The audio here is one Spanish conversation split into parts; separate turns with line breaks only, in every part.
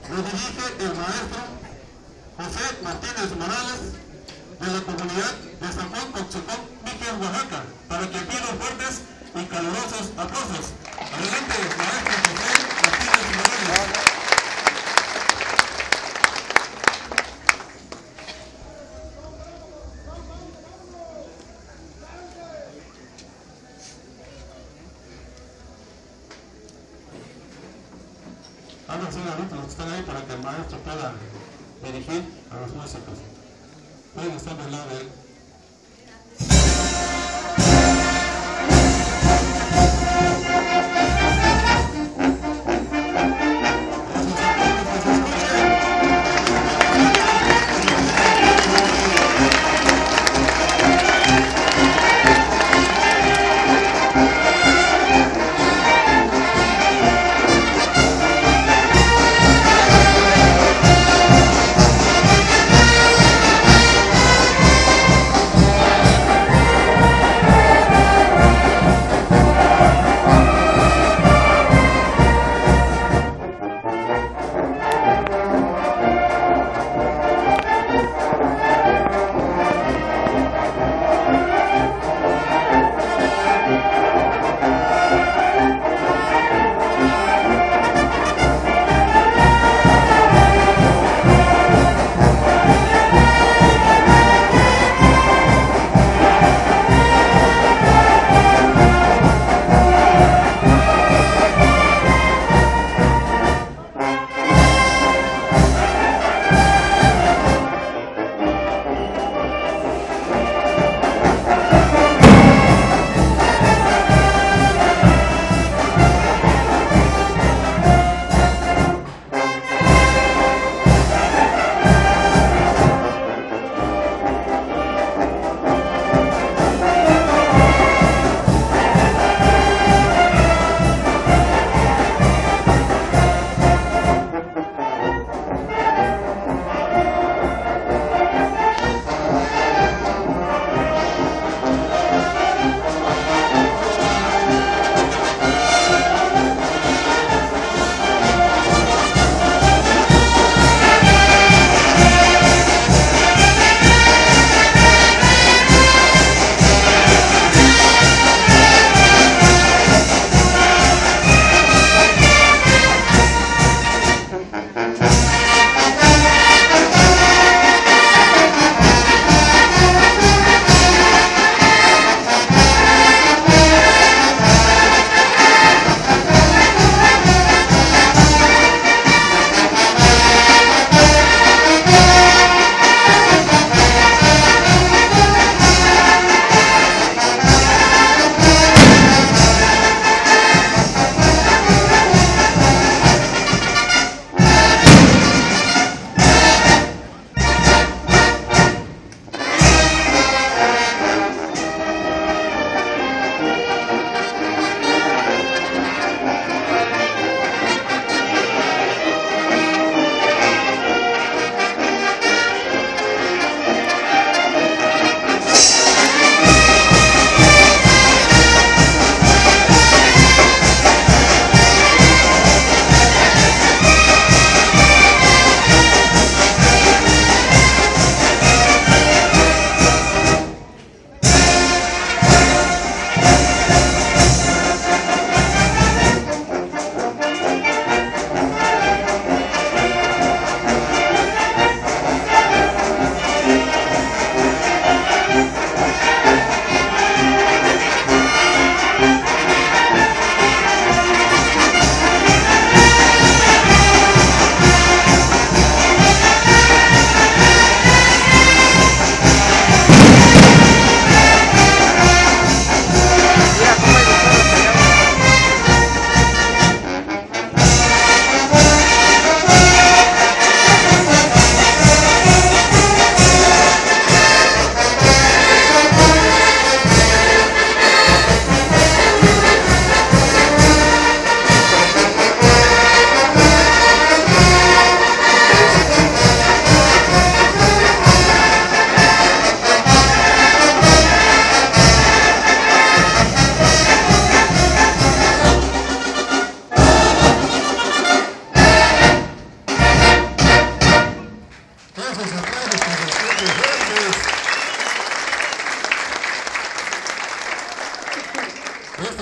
lo dirige el maestro José Martínez Morales, de la comunidad de San Juan Coxocó, Miquel, Oaxaca, para que pidan fuertes y calurosos aplausos. Adelante, maestro José Martínez Morales. Háganse ahorita los que están ahí para que el maestro pueda dirigir a los músicos. Pueden estar del lado de él.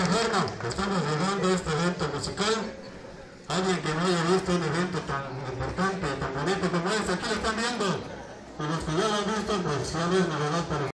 esta forma estamos llegando a este evento musical. Alguien que no haya visto un evento tan importante, tan bonito como este, aquí lo están viendo. Y los que ya lo han visto, pues ya es novedad para